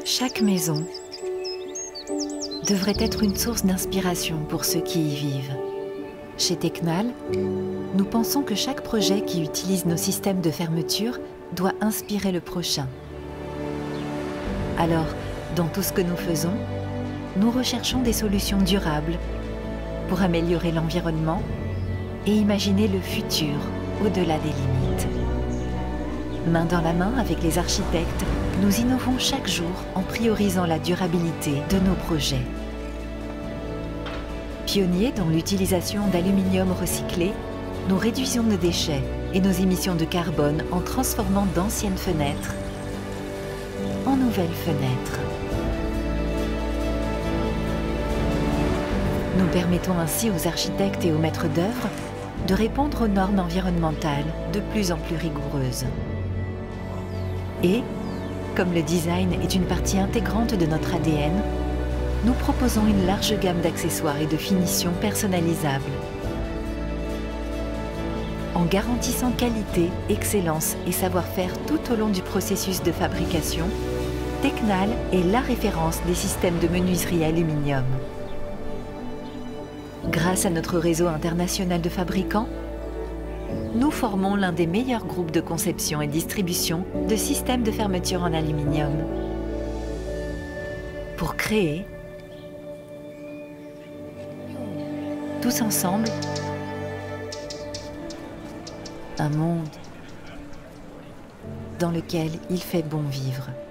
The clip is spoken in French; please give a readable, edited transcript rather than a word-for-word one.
Chaque maison devrait être une source d'inspiration pour ceux qui y vivent. Chez Tecnal, nous pensons que chaque projet qui utilise nos systèmes de fermeture doit inspirer le prochain. Alors, dans tout ce que nous faisons, nous recherchons des solutions durables pour améliorer l'environnement et imaginer le futur au-delà des limites. Main dans la main avec les architectes, nous innovons chaque jour en priorisant la durabilité de nos projets. Pionniers dans l'utilisation d'aluminium recyclé, nous réduisons nos déchets et nos émissions de carbone en transformant d'anciennes fenêtres en nouvelles fenêtres. Nous permettons ainsi aux architectes et aux maîtres d'œuvre de répondre aux normes environnementales de plus en plus rigoureuses. Et, comme le design est une partie intégrante de notre ADN, nous proposons une large gamme d'accessoires et de finitions personnalisables. En garantissant qualité, excellence et savoir-faire tout au long du processus de fabrication, Tecnal est la référence des systèmes de menuiserie aluminium. Grâce à notre réseau international de fabricants, nous formons l'un des meilleurs groupes de conception et distribution de systèmes de fermeture en aluminium. Pour créer, tous ensemble, un monde dans lequel il fait bon vivre.